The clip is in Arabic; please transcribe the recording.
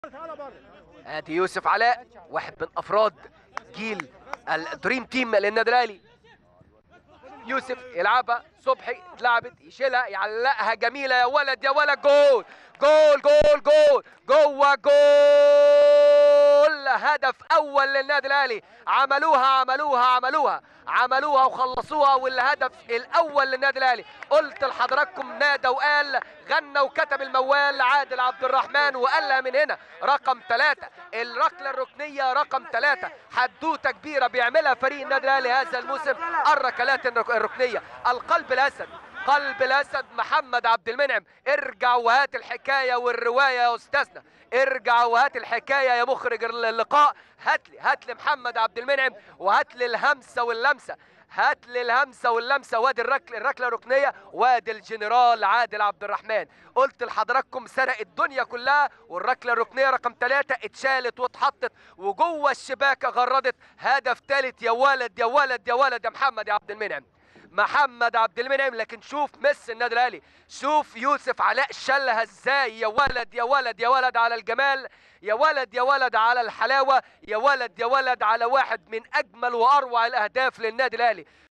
ادي يوسف علاء واحد من افراد جيل الدريم تيم للنادي الاهلي. يوسف يلعبها، صبحي اتلعبت، يشيلها، يعلقها جميله يا ولد يا ولد. جول جول جول جول جوه جول، هدف اول للنادي الاهلي. عملوها وخلصوها، والهدف الاول للنادي الاهلي. قلت لحضراتكم نادى وقال، غنى وكتب الموال عادل عبد الرحمن وقالها من هنا رقم 3، الركله الركنيه رقم 3. حدوته كبيره بيعملها فريق النادي الاهلي هذا الموسم، الركلات الركنيه. القلب الاسد، قلب الاسد محمد عبد المنعم. ارجع وهات الحكايه والروايه يا استاذنا، ارجع وهات الحكايه يا مخرج اللقاء. هات لي محمد عبد المنعم، وهات لي الهمسه واللمسه. وادي الركله الركنيه، وادي الجنرال عادل عبد الرحمن. قلت لحضراتكم سرق الدنيا كلها، والركله الركنيه رقم 3 اتشالت واتحطت وجوه الشباكه غردت. هدف ثالث يا ولد يا ولد يا ولد يا محمد يا عبد المنعم، محمد عبد المنعم. لكن شوف مس النادي الاهلي، شوف يوسف علاء شالها ازاي يا ولد يا ولد يا ولد على الجمال، يا ولد يا ولد على الحلاوه، يا ولد يا ولد على واحد من اجمل واروع الاهداف للنادي الاهلي.